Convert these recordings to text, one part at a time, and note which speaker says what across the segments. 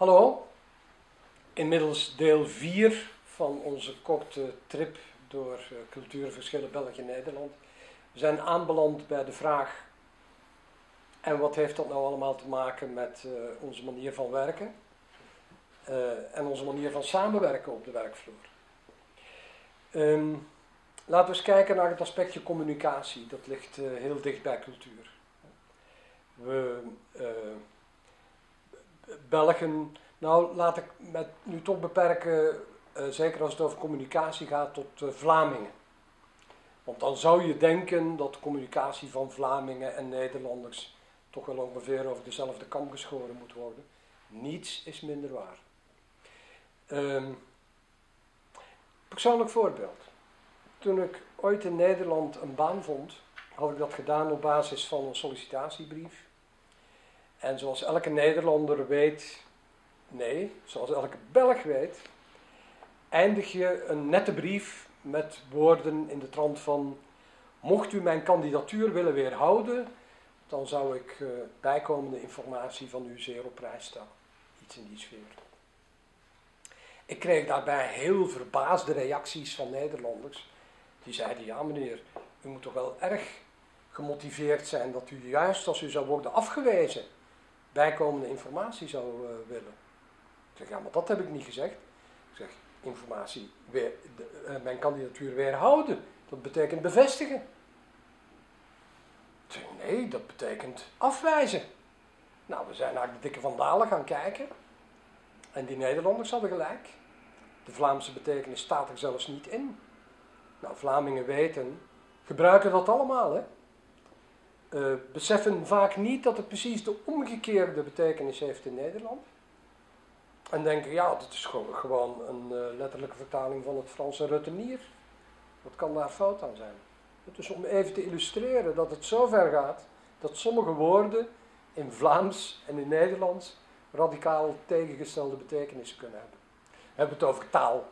Speaker 1: Hallo, inmiddels deel 4 van onze korte trip door cultuurverschillen België en Nederland. We zijn aanbeland bij de vraag, en wat heeft dat nou allemaal te maken met onze manier van werken en onze manier van samenwerken op de werkvloer. Laten we eens kijken naar het aspectje communicatie, dat ligt heel dicht bij cultuur. We Belgen, nou laat ik me nu toch beperken, zeker als het over communicatie gaat, tot Vlamingen. Want dan zou je denken dat de communicatie van Vlamingen en Nederlanders toch wel ongeveer over dezelfde kam geschoren moet worden. Niets is minder waar. Persoonlijk voorbeeld. Toen ik ooit in Nederland een baan vond, had ik dat gedaan op basis van een sollicitatiebrief. En zoals elke Nederlander weet, nee, zoals elke Belg weet, eindig je een nette brief met woorden in de trant van: mocht u mijn kandidatuur willen weerhouden, dan zou ik bijkomende informatie van u zeer op prijs stellen. Iets in die sfeer. Ik kreeg daarbij heel verbaasde reacties van Nederlanders. Die zeiden: ja meneer, u moet toch wel erg gemotiveerd zijn dat u juist als u zou worden afgewezen bijkomende informatie zou willen. Ik zeg: ja, maar dat heb ik niet gezegd. Ik zeg: mijn kandidatuur weerhouden, dat betekent bevestigen. Ik zeg: nee, dat betekent afwijzen. Nou, we zijn naar de dikke vandalen gaan kijken. En die Nederlanders hadden gelijk. De Vlaamse betekenis staat er zelfs niet in. Nou, Vlamingen weten, gebruiken dat allemaal, hè. Beseffen vaak niet dat het precies de omgekeerde betekenis heeft in Nederland. En denken: ja, dat is gewoon een letterlijke vertaling van het Franse retenir. Wat kan daar fout aan zijn? Dus om even te illustreren dat het zo ver gaat dat sommige woorden in Vlaams en in Nederlands radicaal tegengestelde betekenissen kunnen hebben. We hebben het over taal.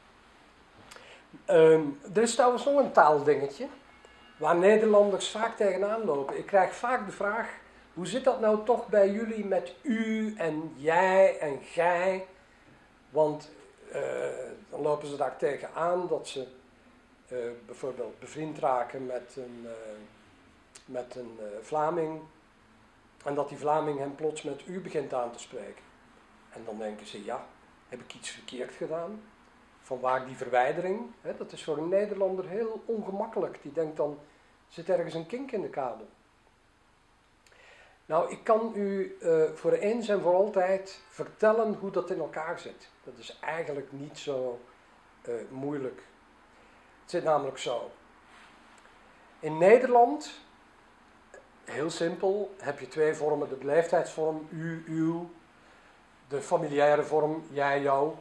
Speaker 1: Er is trouwens nog een taaldingetje waar Nederlanders vaak tegenaan lopen. Ik krijg vaak de vraag: hoe zit dat nou toch bij jullie met u en jij en gij? Want dan lopen ze daar tegenaan dat ze bijvoorbeeld bevriend raken met een Vlaming. En dat die Vlaming hem plots met u begint aan te spreken. En dan denken ze: ja, heb ik iets verkeerd gedaan? Vanwaar die verwijdering? Dat is voor een Nederlander heel ongemakkelijk. Die denkt dan: zit ergens een kink in de kabel. Nou, ik kan u voor eens en voor altijd vertellen hoe dat in elkaar zit. Dat is eigenlijk niet zo moeilijk. Het zit namelijk zo. In Nederland, heel simpel, heb je twee vormen: de beleefdheidsvorm u, uw, de familiaire vorm jij, jou.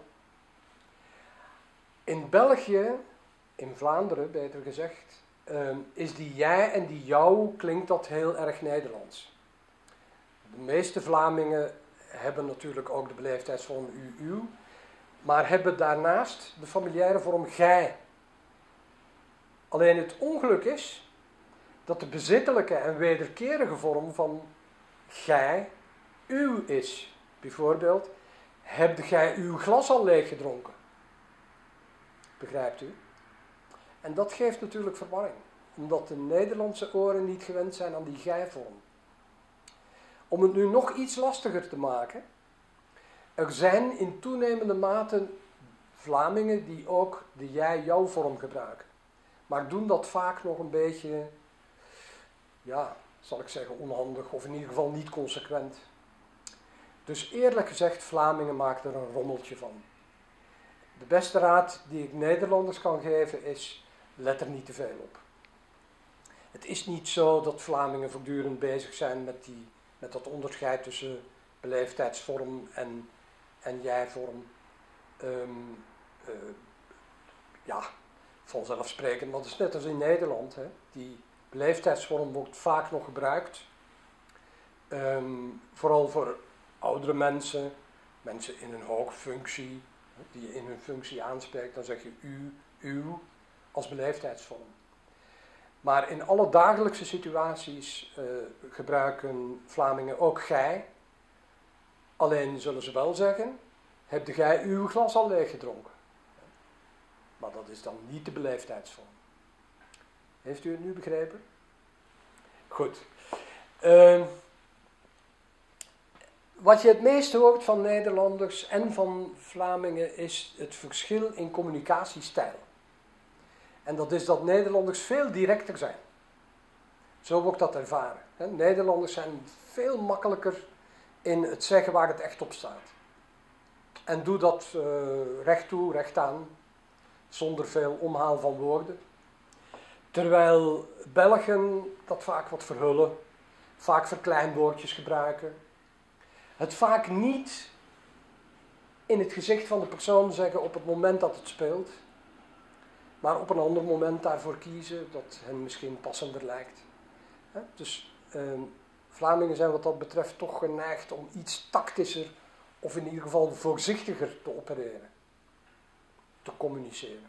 Speaker 1: In België, in Vlaanderen beter gezegd, is die jij en die jou, klinkt dat heel erg Nederlands. De meeste Vlamingen hebben natuurlijk ook de beleefdheidsvorm u, uw, maar hebben daarnaast de familiaire vorm gij. Alleen het ongeluk is dat de bezittelijke en wederkerige vorm van gij uw is. Bijvoorbeeld: hebt gij uw glas al leeg gedronken? Begrijpt u? En dat geeft natuurlijk verwarring, omdat de Nederlandse oren niet gewend zijn aan die gij-vorm. Om het nu nog iets lastiger te maken, er zijn in toenemende mate Vlamingen die ook de jij-jou-vorm gebruiken. Maar doen dat vaak nog een beetje, ja, zal ik zeggen, onhandig, of in ieder geval niet consequent. Dus eerlijk gezegd, Vlamingen maken er een rommeltje van. De beste raad die ik Nederlanders kan geven is: let er niet te veel op. Het is niet zo dat Vlamingen voortdurend bezig zijn met dat onderscheid tussen beleefdheidsvorm en jij-vorm. Ja, vanzelfsprekend, want het is net als in Nederland. Hè. Die beleefdheidsvorm wordt vaak nog gebruikt. Vooral voor oudere mensen, mensen in een hoge functie, die je in hun functie aanspreekt, dan zeg je u, uw, als beleefdheidsvorm. Maar in alle dagelijkse situaties gebruiken Vlamingen ook gij Alleen zullen ze wel zeggen, heb jij uw glas al leeg gedronken? Maar dat is dan niet de beleefdheidsvorm. Heeft u het nu begrepen? Goed. Wat je het meest hoort van Nederlanders en van Vlamingen is het verschil in communicatiestijl. En dat is dat Nederlanders veel directer zijn. Zo wordt dat ervaren. Nederlanders zijn veel makkelijker in het zeggen waar het echt op staat. En doe dat recht toe, recht aan, zonder veel omhaal van woorden. Terwijl Belgen dat vaak wat verhullen, vaak verkleinwoordjes gebruiken. Het vaak niet in het gezicht van de persoon zeggen op het moment dat het speelt, maar op een ander moment daarvoor kiezen dat hen misschien passender lijkt. Dus Vlamingen zijn wat dat betreft toch geneigd om iets tactischer of in ieder geval voorzichtiger te opereren, te communiceren.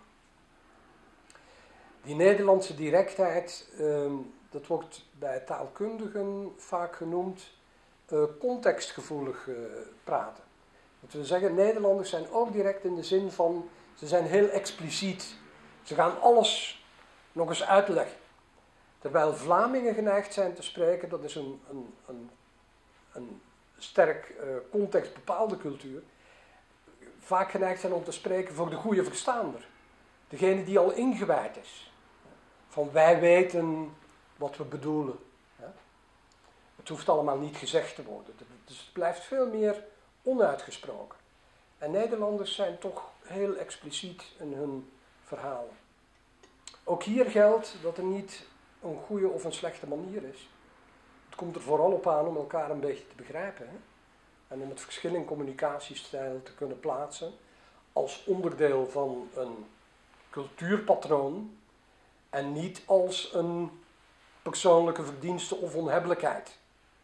Speaker 1: Die Nederlandse directheid, dat wordt bij taalkundigen vaak genoemd contextgevoelig praten. Dat wil zeggen, Nederlanders zijn ook direct in de zin van, ze zijn heel expliciet. Ze gaan alles nog eens uitleggen. Terwijl Vlamingen geneigd zijn te spreken, dat is een sterk contextbepaalde cultuur, vaak geneigd zijn om te spreken voor de goede verstaander. Degene die al ingewijd is. Van wij weten wat we bedoelen. Het hoeft allemaal niet gezegd te worden. Dus het blijft veel meer onuitgesproken. En Nederlanders zijn toch heel expliciet in hun verhalen. Ook hier geldt dat er niet een goede of een slechte manier is. Het komt er vooral op aan om elkaar een beetje te begrijpen. En om het verschil in communicatiestijl te kunnen plaatsen als onderdeel van een cultuurpatroon en niet als een persoonlijke verdienste of onhebbelijkheid.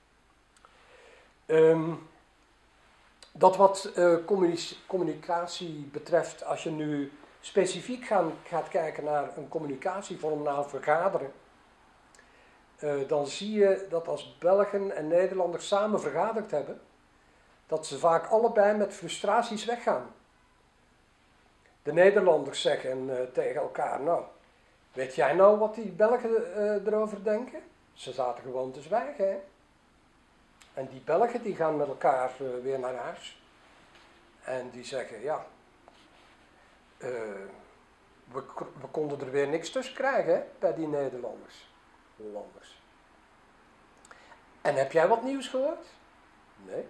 Speaker 1: Dat wat communicatie betreft, als je nu specifiek gaat kijken naar een communicatievorm na vergaderen, dan zie je dat als Belgen en Nederlanders samen vergaderd hebben, dat ze vaak allebei met frustraties weggaan. De Nederlanders zeggen tegen elkaar, nou, weet jij nou wat die Belgen erover denken? Ze zaten gewoon te zwijgen, hè? En die Belgen die gaan met elkaar weer naar huis. En die zeggen, ja, we konden er weer niks tussen krijgen, hè, bij die Nederlanders, Hollanders. En heb jij wat nieuws gehoord? Nee.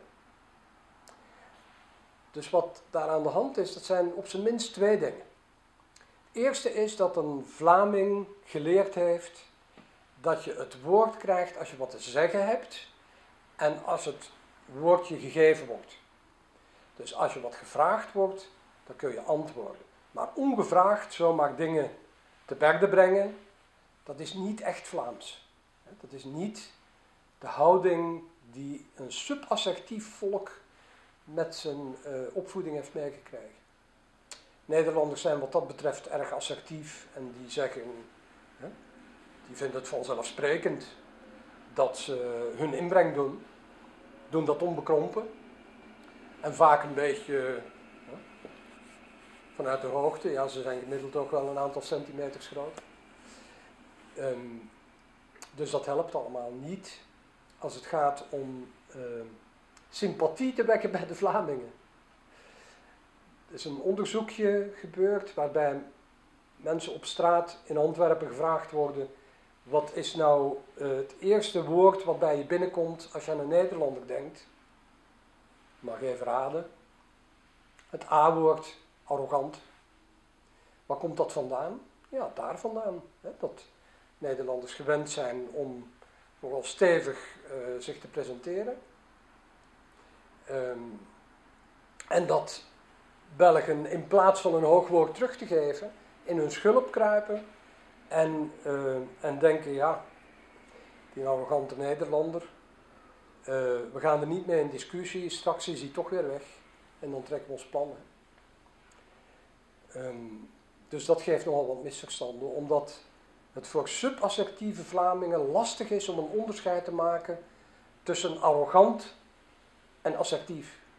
Speaker 1: Dus wat daar aan de hand is, dat zijn op zijn minst twee dingen. Het eerste is dat een Vlaming geleerd heeft dat je het woord krijgt als je wat te zeggen hebt en als het woord je gegeven wordt. Dus als je wat gevraagd wordt, dan kun je antwoorden. Maar ongevraagd zomaar dingen te berde brengen, dat is niet echt Vlaams. Dat is niet de houding die een subassertief volk met zijn opvoeding heeft meegekregen. Nederlanders zijn wat dat betreft erg assertief en die zeggen, die vinden het vanzelfsprekend dat ze hun inbreng doen dat onbekrompen en vaak een beetje vanuit de hoogte, ja, ze zijn gemiddeld ook wel een aantal centimeters groot. Dus dat helpt allemaal niet als het gaat om sympathie te wekken bij de Vlamingen. Er is een onderzoekje gebeurd waarbij mensen op straat in Antwerpen gevraagd worden, wat is nou het eerste woord wat bij je binnenkomt als je aan een Nederlander denkt? Ik mag even raden. Het A-woord, arrogant. Waar komt dat vandaan? Ja, daar vandaan. Dat Nederlanders gewend zijn om nogal stevig zich te presenteren. En dat Belgen in plaats van een hoog woord terug te geven, in hun schulp kruipen en denken, ja, die arrogante Nederlander, we gaan er niet mee in discussie, straks is hij toch weer weg en dan trekken we ons plannen. Dus dat geeft nogal wat misverstanden, omdat het voor subassertieve Vlamingen lastig is om een onderscheid te maken tussen arrogant en assertief.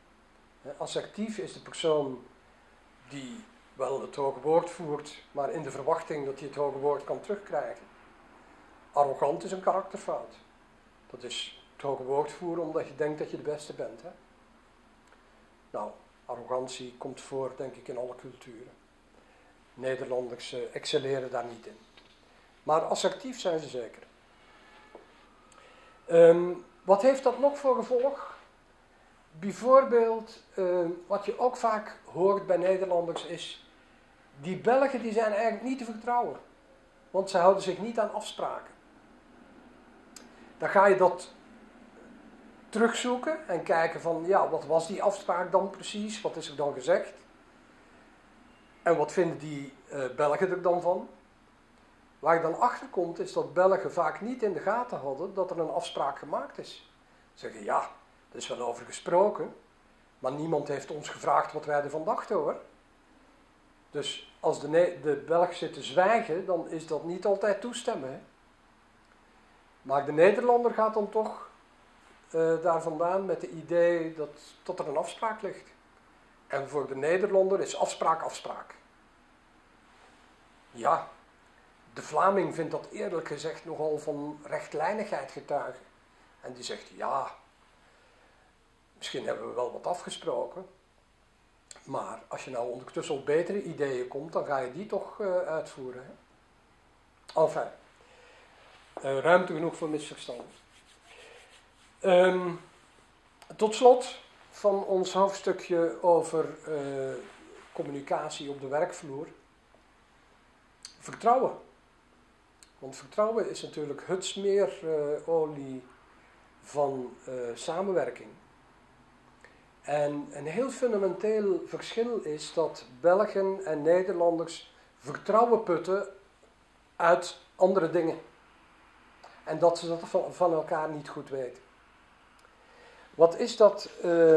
Speaker 1: Assertief is de persoon die wel het hoge woord voert, maar in de verwachting dat hij het hoge woord kan terugkrijgen. Arrogant is een karakterfout. Dat is het hoge woord voeren omdat je denkt dat je de beste bent. Hè? Nou, arrogantie komt voor, denk ik, in alle culturen. Nederlanders excelleren daar niet in. Maar assertief zijn ze zeker. Wat heeft dat nog voor gevolg? Bijvoorbeeld, wat je ook vaak hoort bij Nederlanders is, die Belgen die zijn eigenlijk niet te vertrouwen. Want ze houden zich niet aan afspraken. Dan ga je dat terugzoeken en kijken van, ja, wat was die afspraak dan precies? Wat is er dan gezegd? En wat vinden die Belgen er dan van? Waar je dan achter komt is dat Belgen vaak niet in de gaten hadden dat er een afspraak gemaakt is. Ze zeggen, ja, er is wel over gesproken, maar niemand heeft ons gevraagd wat wij ervan dachten hoor. Dus als de Belg zit te zwijgen, dan is dat niet altijd toestemmen. Hè? Maar de Nederlander gaat dan toch daar vandaan met het idee dat er een afspraak ligt. En voor de Nederlander is afspraak afspraak. Ja, de Vlaming vindt dat eerlijk gezegd nogal van rechtlijnigheid getuigen. En die zegt, ja, misschien hebben we wel wat afgesproken. Maar als je nou ondertussen op betere ideeën komt, dan ga je die toch uitvoeren. Hè? Enfin, ruimte genoeg voor misverstanden. Tot slot van ons hoofdstukje over communicatie op de werkvloer. Vertrouwen. Want vertrouwen is natuurlijk het smeerolie van samenwerking. En een heel fundamenteel verschil is dat Belgen en Nederlanders vertrouwen putten uit andere dingen. En dat ze dat van elkaar niet goed weten. Wat is dat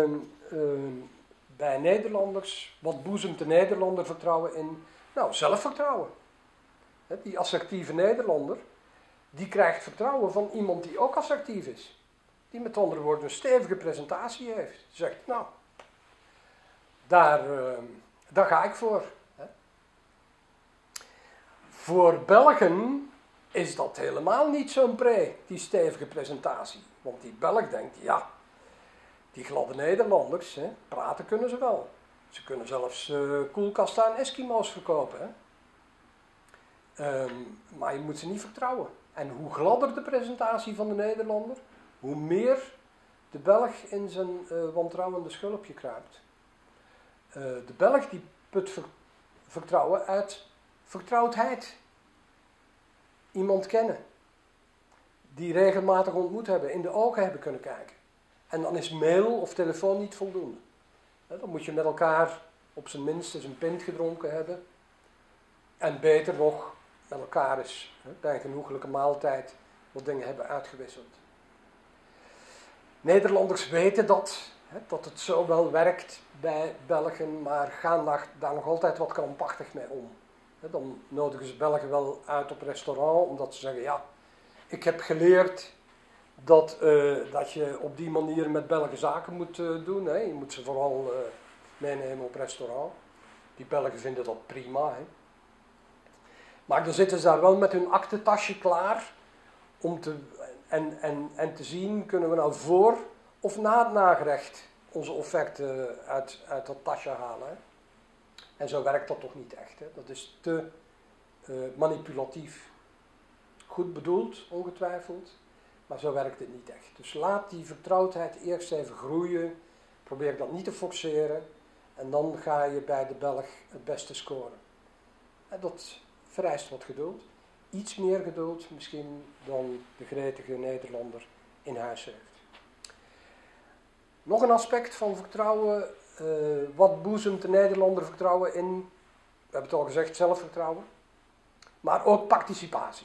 Speaker 1: bij Nederlanders? Wat boezemt de Nederlander vertrouwen in? Nou, zelfvertrouwen. Die assertieve Nederlander, die krijgt vertrouwen van iemand die ook assertief is. Die met andere woorden een stevige presentatie heeft. Die zegt, nou, daar ga ik voor. Hè. Voor Belgen is dat helemaal niet zo'n die stevige presentatie. Want die Belg denkt, ja, die gladde Nederlanders, hè, praten kunnen ze wel. Ze kunnen zelfs koelkasten aan Eskimo's verkopen. Hè. Maar je moet ze niet vertrouwen. En hoe gladder de presentatie van de Nederlander, hoe meer de Belg in zijn wantrouwende schulpje kruipt. De Belg die put vertrouwen uit vertrouwdheid. Iemand kennen. Die regelmatig ontmoet hebben, in de ogen hebben kunnen kijken. En dan is mail of telefoon niet voldoende. Dan moet je met elkaar op zijn minst eens een pint gedronken hebben. En beter nog, met elkaar eens bij een genoeglijke maaltijd wat dingen hebben uitgewisseld. Nederlanders weten dat het zo wel werkt bij Belgen, maar gaan daar nog altijd wat krampachtig mee om. Dan nodigen ze Belgen wel uit op restaurant, omdat ze zeggen, ja, ik heb geleerd dat je op die manier met Belgen zaken moet doen. Hè. Je moet ze vooral meenemen op restaurant. Die Belgen vinden dat prima. Hè. Maar dan zitten ze daar wel met hun aktentasje klaar om te zien, kunnen we nou voor of na het nagerecht onze offerte uit dat tasje halen. Hè. En zo werkt dat toch niet echt. Hè. Dat is te manipulatief. Goed bedoeld, ongetwijfeld, maar zo werkt het niet echt. Dus laat die vertrouwdheid eerst even groeien. Probeer dat niet te forceren. En dan ga je bij de Belg het beste scoren. En dat vereist wat geduld. Iets meer geduld misschien dan de gretige Nederlander in huis heeft. Nog een aspect van vertrouwen. Wat boezemt de Nederlander vertrouwen in? We hebben het al gezegd, zelfvertrouwen. Maar ook participatie.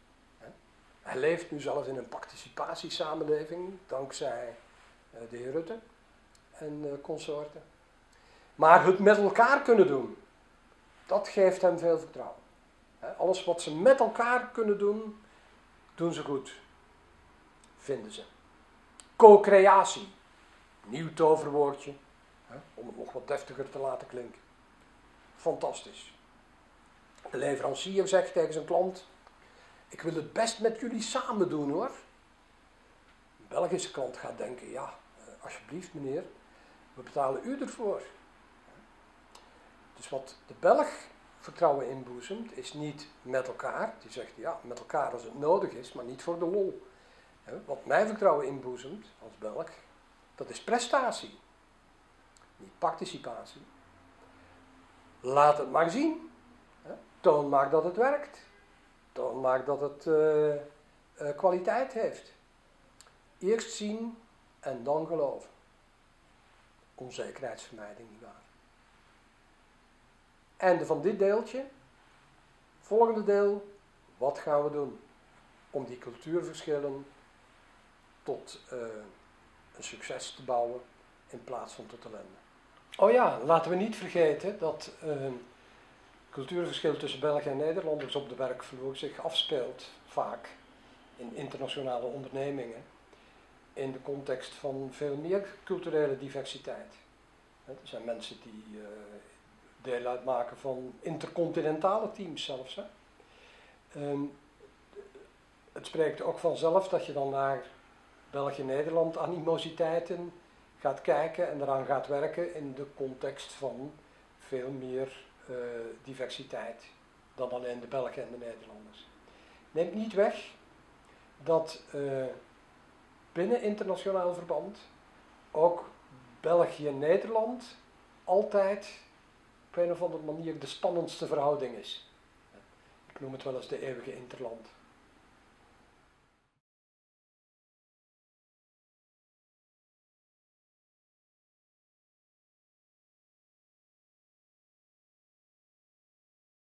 Speaker 1: Hij leeft nu zelfs in een participatiesamenleving, dankzij de heer Rutte en consorten. Maar het met elkaar kunnen doen, dat geeft hem veel vertrouwen. Alles wat ze met elkaar kunnen doen, doen ze goed. Vinden ze. Co-creatie, nieuw toverwoordje. om het nog wat deftiger te laten klinken. Fantastisch. De leverancier zegt tegen zijn klant, ik wil het best met jullie samen doen hoor. Een Belgische klant gaat denken, ja, alsjeblieft meneer, we betalen u ervoor. Dus wat de Belg vertrouwen inboezemt, is niet met elkaar. Die zegt, ja, met elkaar als het nodig is, maar niet voor de lol. Wat mij vertrouwen inboezemt, als Belg, dat is prestatie. Niet participatie. Laat het maar zien. Toon maar dat het werkt. Toon maar dat het kwaliteit heeft. Eerst zien en dan geloven. Onzekerheidsvermijding, nietwaar. Einde van dit deeltje. Volgende deel. Wat gaan we doen om die cultuurverschillen tot een succes te bouwen in plaats van tot ellende. Oh ja, laten we niet vergeten dat cultuurverschil tussen Belgen en Nederlanders op de werkvloer zich afspeelt vaak in internationale ondernemingen in de context van veel meer culturele diversiteit. Er zijn mensen die deel uitmaken van intercontinentale teams zelfs. Het spreekt ook vanzelf dat je dan naar België-Nederland animositeiten gaat kijken en eraan gaat werken in de context van veel meer diversiteit dan alleen de Belgen en de Nederlanders. Neemt niet weg dat binnen internationaal verband ook België-Nederland altijd op een of andere manier de spannendste verhouding is. Ik noem het wel eens de eeuwige interland.